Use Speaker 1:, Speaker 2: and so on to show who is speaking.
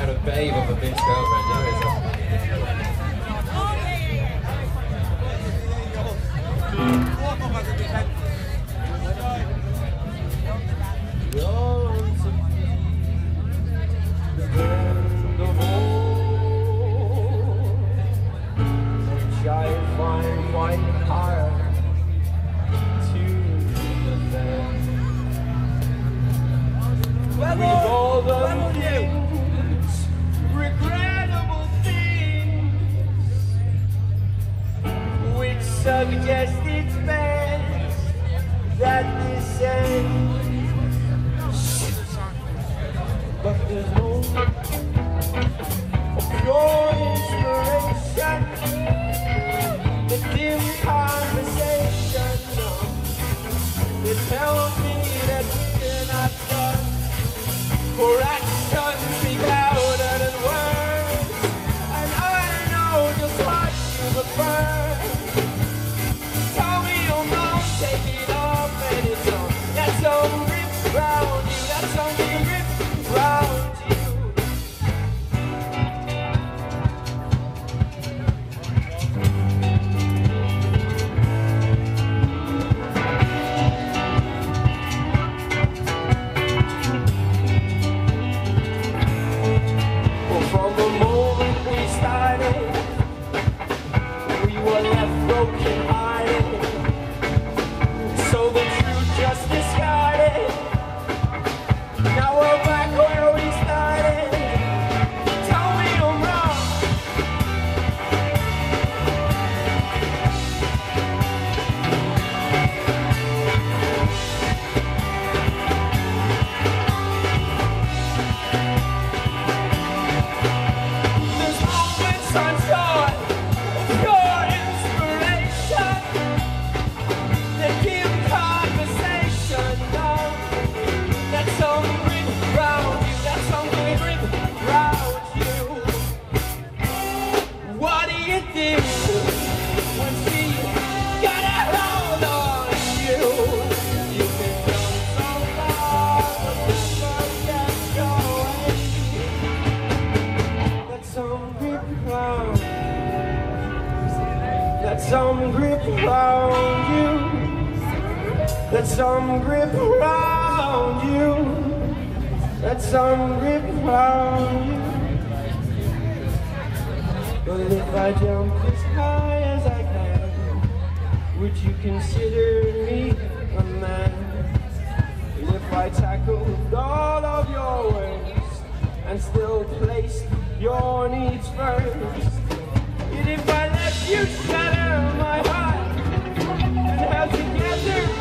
Speaker 1: out of babe of a bitch girlfriend, you know,
Speaker 2: I find quite hard to defend. With all the things, regrettable things, which suggest it's best that this ends. But there's no pure inspiration. The dim conversation, it tells me that we're not done. For actions speak louder than words, and I know just what you prefer. Tell me you'll not take it off, and it's on. That's some grip round you, that's some grip round you. Some grip around you. Let some grip around you. Let some grip around you. But if I jump as high as I can, would you consider me a man? And if I tackled all of your ways and still placed your needs first, and if I let you shatter my heart and held together